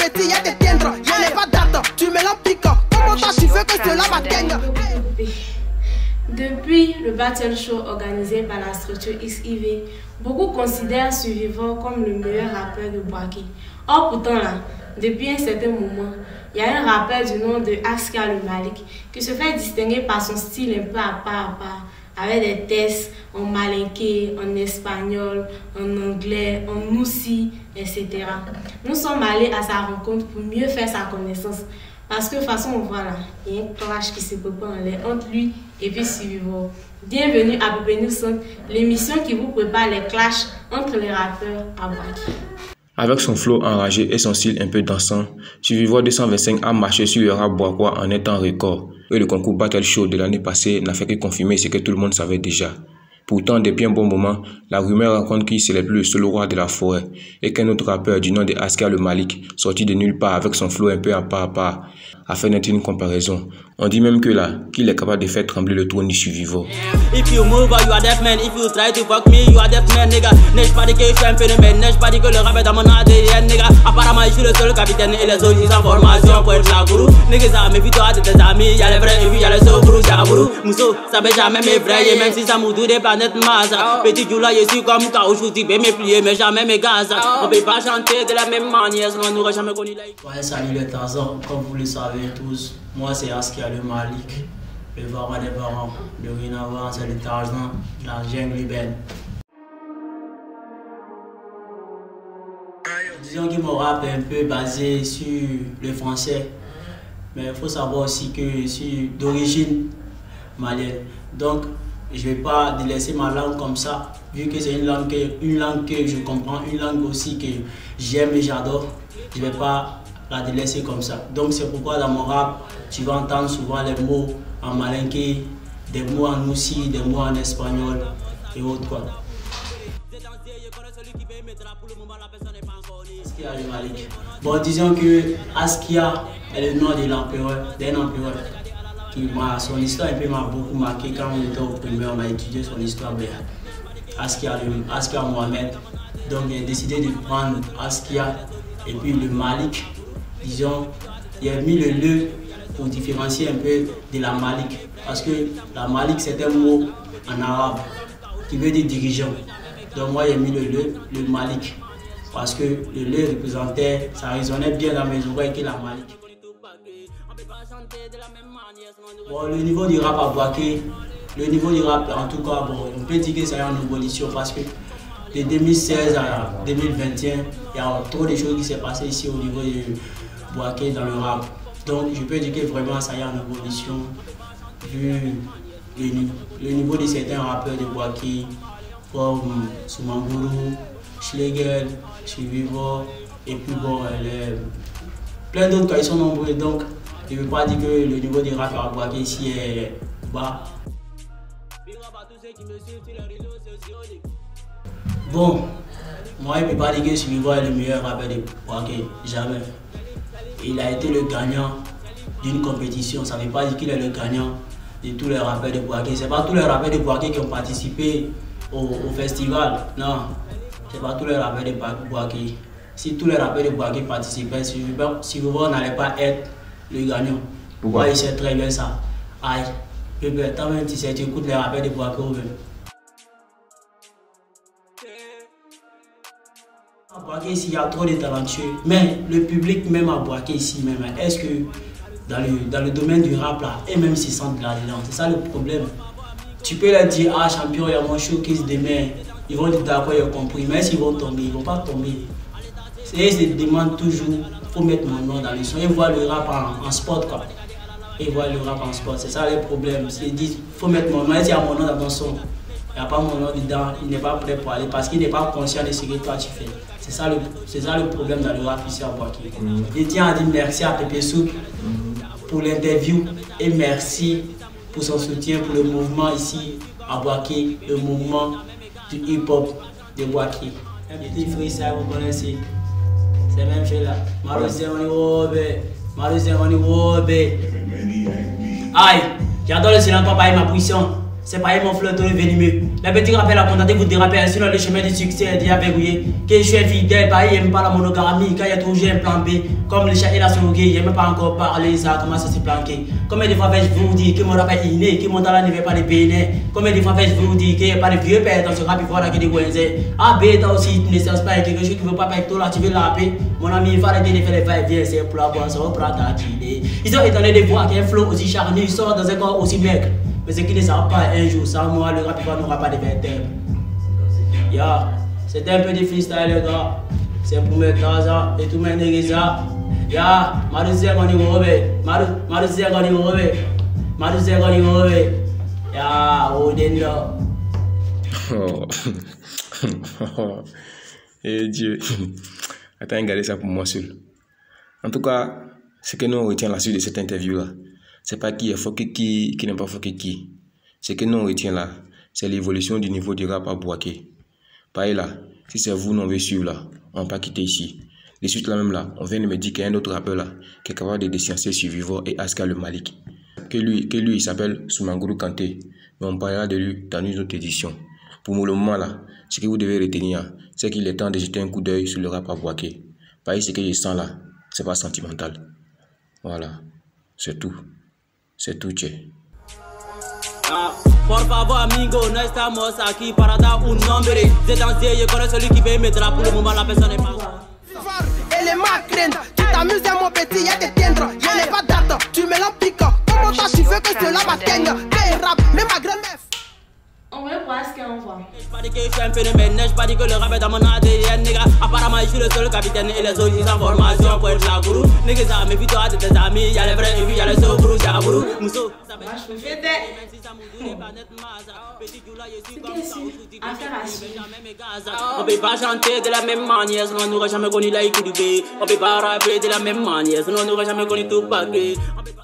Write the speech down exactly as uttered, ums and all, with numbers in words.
petit, y'a des tiendres. Y'en a pas date, tu me l'empiques. Comment t'as tu veux que cela m'atteigne? Depuis le battle show organisé par la structure X I V, beaucoup considèrent Survivor comme le meilleur rappeur de Bouaké. Or pourtant là, depuis un certain moment, il y a un rappeur du nom de Askia Le Malik qui se fait distinguer par son style un peu à part à part, avec des tests en malinké, en espagnol, en anglais, en moussi, et cetera. Nous sommes allés à sa rencontre pour mieux faire sa connaissance. Parce que de toute façon, on voit là, il y a un clash qui se prépare en l'air entre lui et puis Survivor. Bienvenue à Bébé News Centre, l'émission qui vous prépare les clashs entre les rappeurs à Bouaké. Avec son flow enragé et son style un peu dansant, Survivor deux cent vingt-cinq a marché sur le rap boakois en un temps record. Et le concours Battle Show de l'année passée n'a fait que confirmer ce que tout le monde savait déjà. Pourtant, depuis un bon moment, la rumeur raconte qu'il serait plus le seul roi de la forêt et qu'un autre rappeur du nom de Askia Le Malik, sorti de nulle part avec son flow un peu à part à part, a fait naître une comparaison. On dit même que là, qu'il est capable de faire trembler le trône du Survivor. If you move, you are deaf man. If you try to fuck me, you are deaf man, nigga. N'ai-je pas dit que je suis un phénomène? N'ai-je pas dit que le rap est dans mon A D N, nigga? Apparemment, je suis le seul capitaine et les autres, ils ont formation pour être la gourou. Nigga, ça, méfie-toi de tes amis. Y'a les vrais et puis y'a les sobrous, y'a gourou. Mousso, ça fait jamais mes vrais, et même si ça m'ouvre des planètes Mars. Petit Djoula, je suis comme caoutchouc, tu peux me plier, mais jamais mes gaz. On peut pas chanter de la même manière, sinon on n'aurait jamais connu la... Ouais, salut les Tarzans, comme vous le savez tous, moi c'est Askia Le Malik, le Vara des parents, le Rinavan, c'est le Tarzan, la jungle urbaine. Disons que mon rap est un peu basé sur le français, mais il faut savoir aussi que je suis d'origine malienne. Donc, je ne vais pas délaisser ma langue comme ça, vu que c'est une langue que, une langue que je comprends, une langue aussi que j'aime et j'adore. Je ne vais pas la délaisser comme ça. Donc c'est pourquoi dans mon rap, tu vas entendre souvent les mots en malinké, des mots en moussi, des mots en espagnol et autres quoi. Askia Le Malik. Bon, disons que Askia est le nom de l'empereur, d'un empereur. Son histoire m'a beaucoup marqué quand on était au primaire, on a étudié son histoire. Askia, Askia Mohamed. Donc j'ai décidé de prendre Askia et puis le Malik. Disons, il a mis le le pour différencier un peu de la Malik. Parce que la Malik c'est un mot en arabe qui veut dire dirigeant. Donc moi j'ai mis le le, le Malik. Parce que le le représentait, ça résonnait bien dans mes oreilles que la Malik. Bon, le niveau du rap à Bouaké, le niveau du rap en tout cas, bon, on peut dire que c'est en évolution parce que de deux mille seize à deux mille vingt et un, il y a trop de choses qui s'est passé ici au niveau de Bouaké dans le rap. Donc je peux dire que vraiment ça y est en évolution vu le, le niveau de certains rappeurs de Bouaké comme Soumangourou, Schlegel, Survivor et puis bon, les, plein d'autres qui sont nombreux. Donc je ne veux pas dire que le niveau du rap à Bouaké ici est bas. Bon, moi je ne peux pas dire que Survivor est le meilleur rappeur de Bouaké, jamais. Il a été le gagnant d'une compétition, ça ne veut pas dire qu'il est le gagnant de tous les rappeurs de Bouaké. Ce n'est pas tous les rappeurs de Bouaké qui ont participé au, au festival, non. Ce n'est pas tous les rappeurs de Bouaké. Si tous les rappeurs de Bouaké participaient, Survivor n'allait pas être le gagnant. Pourquoi? Ouais, il sait très bien ça. Aïe, bébé, toi même tu sais, tu écoutes les rappeurs de Bouaké ou même. À Bouaké ici, il y a trop de talentueux. Mais le public même à Bouaké ici, même, est-ce que dans le, dans le domaine du rap là, et même s'ils sentent là-dedans, c'est ça le problème. Tu peux leur dire, ah champion, il y a mon showcase demain. Ils vont dire d'accord, ils ont compris. Mais s'ils vont tomber, ils ne vont pas tomber. Ils se demandent toujours, il faut mettre mon nom dans le son. Ils voient le rap en, en sport quoi. Ils voient le rap en sport, c'est ça le problème. Ils disent, il faut mettre mon nom. S'il y a mon nom dans ton son, il n'y a pas mon nom dedans, il n'est pas prêt pour aller parce qu'il n'est pas conscient de ce que toi tu fais. C'est ça, ça le problème dans le rap ici à Bouaké. Mm. Je tiens à dire merci à Pépé Soup mm. pour l'interview et merci pour son soutien pour le mouvement ici à Bouaké, le mouvement du hip-hop de Bouaké. Un petit freestyle, vous connaissez. C'est même chose là. Marosé on y wobe, Marosé on y wobe. Aïe, j'adore le silence papa et ma position. C'est pas mon fleur, ton venimeux. Les petits rappels à contenter, vous dérapez, sinon le chemin du succès est déjà verrouillé. Que je suis fidèle, pas, il n'aime pas la monogamie, quand il y a toujours un plan B. Comme le chat et la souris, il n'aime pas encore parler, ça commence à se planquer. Combien de fois je vous dis que mon rappel est inné, que mon talent ne veut pas les bénir. Combien de fois je vous dis qu'il n'y a pas de vieux pères dans ce rap, il faut là que des Wenzel. Ah, B, toi aussi, tu ne sais pas quelque chose qui ne veut pas avec toi là, tu veux la paix. Mon ami, il va arrêter de faire les va-et-vient, c'est pour la boire, ça va prendre ta idée. Ils ont étonné de voir qu'un flow aussi charnu sort dans un corps aussi maigre. Mais ce qui ne savent pas, un jour, sans moi, le rap n'aura pas de vertèbres. Yeah, c'était un peu de freestyle, les gars. C'est pour mes tasas et tous mes négisa. Yeah, Maroussé, on y va. Maroussé, on y va. Maroussé, on y va. Yeah, Odendo. Oh, et Dieu. Attends, regardez ça pour moi seul. En tout cas, ce que nous retient la suite de cette interview-là, c'est pas qui est fort qui, qui n'est pas fort qui. Ce que nous retient là, c'est l'évolution du niveau du rap à Bouaké. Pareil là, si c'est vous, non veut suivre là, on va pas quitter ici. De suite là même là, on vient de me dire qu'il y a un autre rappeur là, qui est capable de déciencer Survivor et Aska le Malik. Que lui, que lui il s'appelle Soumanguru Kanté. Mais on parlera de lui dans une autre édition. Pour le moment là, ce que vous devez retenir, c'est qu'il est temps de jeter un coup d'œil sur le rap à Bouaké. Pareil, ce que je sens là, c'est pas sentimental. Voilà, c'est tout. C'est tout, tché. Ah, por favor, amigo, no estamos aquí para dar un nombre. C'est dansé, je connais celui qui peut mettre là pour le moment, la personne n'est pas. Elle est ma crainte. Tu t'amuses, mon petit, y'a des tiendres. Y'en est pas date, tu me l'empiques. Comment t'as su que cela m'atteigne? T'es rap, même ma grand-mère. On veut voir ce qu'on voit. N'ai-je pas dit que je suis un phénomène, n'ai-je pas dit que le rap est dans mon A D N, nigga. Apparemment, je suis le seul capitaine et les autres, ils ont formation pour être la gourou. Nigga, ça, méfie-toi de tes amis, y'a les vrais et puis y'a les sobrous, y'a gourou. Mousso, ça Moi, je me fais des. Affaire à suivre. On peut pas chanter de la même manière, sinon on n'aurait jamais connu la équipe. On peut pas rapper de la même manière, sinon on n'aurait jamais connu tout paquet.